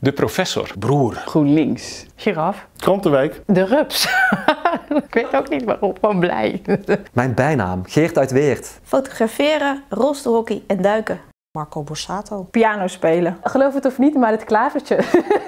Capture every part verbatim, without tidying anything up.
De professor. Broer. GroenLinks. Giraf. Krantenwijk. De rups. Ik weet ook niet waarom, gewoon blij. Mijn bijnaam, Geert uit Weert. Fotograferen, rolstoelhockey en duiken. Marco Borsato. Piano spelen. Geloof het of niet, maar het klavertje.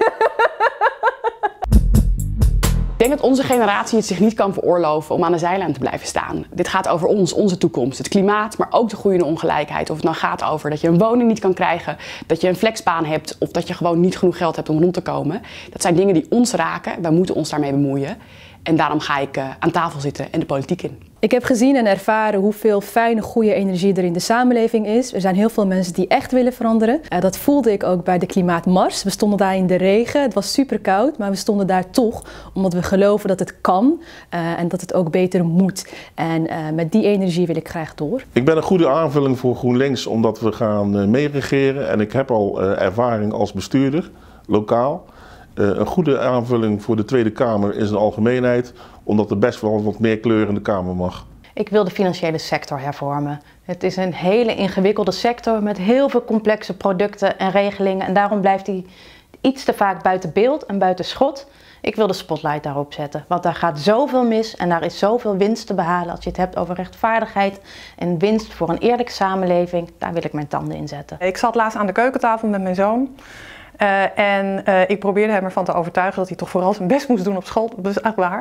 Ik denk dat onze generatie het zich niet kan veroorloven om aan de zijlijn te blijven staan. Dit gaat over ons, onze toekomst, het klimaat, maar ook de groeiende ongelijkheid. Of het nou gaat over dat je een woning niet kan krijgen, dat je een flexbaan hebt of dat je gewoon niet genoeg geld hebt om rond te komen. Dat zijn dingen die ons raken, wij moeten ons daarmee bemoeien. En daarom ga ik uh, aan tafel zitten en de politiek in. Ik heb gezien en ervaren hoeveel fijne, goede energie er in de samenleving is. Er zijn heel veel mensen die echt willen veranderen. Uh, dat voelde ik ook bij de Klimaatmars. We stonden daar in de regen, het was super koud, maar we stonden daar toch omdat we geloven dat het kan uh, en dat het ook beter moet. En uh, met die energie wil ik graag door. Ik ben een goede aanvulling voor GroenLinks omdat we gaan uh, meeregeren en ik heb al uh, ervaring als bestuurder, lokaal. Uh, een goede aanvulling voor de Tweede Kamer is een algemeenheid, omdat er best wel wat meer kleur in de Kamer mag. Ik wil de financiële sector hervormen. Het is een hele ingewikkelde sector met heel veel complexe producten en regelingen. En daarom blijft die iets te vaak buiten beeld en buiten schot. Ik wil de spotlight daarop zetten, want daar gaat zoveel mis en daar is zoveel winst te behalen. Als je het hebt over rechtvaardigheid en winst voor een eerlijke samenleving, daar wil ik mijn tanden in zetten. Ik zat laatst aan de keukentafel met mijn zoon. Uh, en uh, ik probeerde hem ervan te overtuigen dat hij toch vooral zijn best moest doen op school. Dat is echt waar.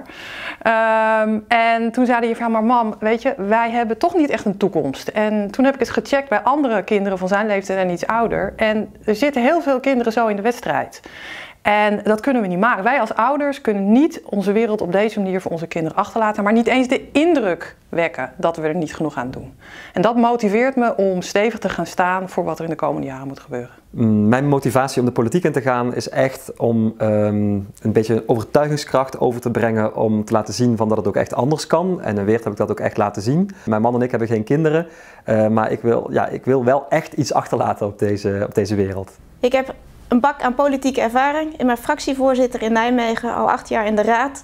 Um, en toen zei hij van, maar mam, weet je, wij hebben toch niet echt een toekomst. En toen heb ik eens gecheckt bij andere kinderen van zijn leeftijd en iets ouder. En er zitten heel veel kinderen zo in de wedstrijd. En dat kunnen we niet maken. Wij als ouders kunnen niet onze wereld op deze manier voor onze kinderen achterlaten, maar niet eens de indruk wekken dat we er niet genoeg aan doen. En dat motiveert me om stevig te gaan staan voor wat er in de komende jaren moet gebeuren. Mijn motivatie om de politiek in te gaan is echt om um, een beetje overtuigingskracht over te brengen om te laten zien van dat het ook echt anders kan. En in Weert heb ik dat ook echt laten zien. Mijn man en ik hebben geen kinderen, uh, maar ik wil, ja, ik wil wel echt iets achterlaten op deze, op deze wereld. Ik heb een bak aan politieke ervaring. Ik ben fractievoorzitter in Nijmegen, al acht jaar in de raad.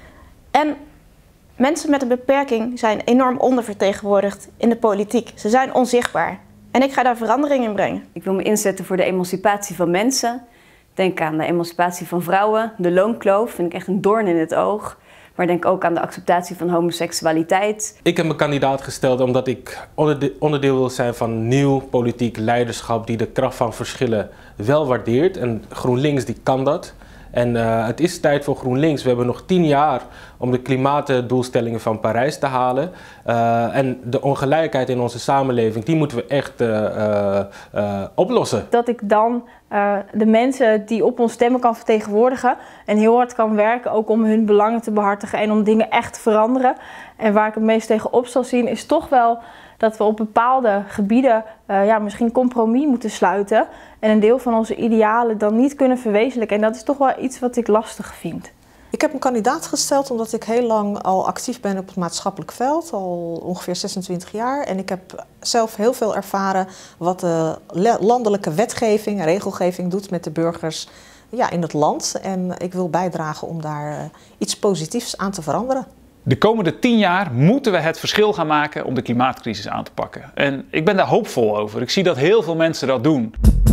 En mensen met een beperking zijn enorm ondervertegenwoordigd in de politiek. Ze zijn onzichtbaar. En ik ga daar verandering in brengen. Ik wil me inzetten voor de emancipatie van mensen. Denk aan de emancipatie van vrouwen. De loonkloof vind ik echt een doorn in het oog. Maar denk ook aan de acceptatie van homoseksualiteit. Ik heb me kandidaat gesteld omdat ik onderdeel wil zijn van nieuw politiek leiderschap die de kracht van verschillen wel waardeert. En GroenLinks die kan dat. En uh, het is tijd voor GroenLinks. We hebben nog tien jaar om de klimaatdoelstellingen van Parijs te halen. Uh, en de ongelijkheid in onze samenleving, die moeten we echt uh, uh, uh, oplossen. Dat ik dan uh, de mensen die op ons stemmen kan vertegenwoordigen en heel hard kan werken ook om hun belangen te behartigen en om dingen echt te veranderen. En waar ik het meest tegen op zal zien is toch wel dat we op bepaalde gebieden uh, ja, misschien compromis moeten sluiten en een deel van onze idealen dan niet kunnen verwezenlijken. En dat is toch wel iets wat ik lastig vind. Ik heb een kandidaat gesteld omdat ik heel lang al actief ben op het maatschappelijk veld, al ongeveer zesentwintig jaar. En ik heb zelf heel veel ervaren wat de landelijke wetgeving en regelgeving doet met de burgers ja, in het land. En ik wil bijdragen om daar uh, iets positiefs aan te veranderen. De komende tien jaar moeten we het verschil gaan maken om de klimaatcrisis aan te pakken. En ik ben daar hoopvol over. Ik zie dat heel veel mensen dat doen.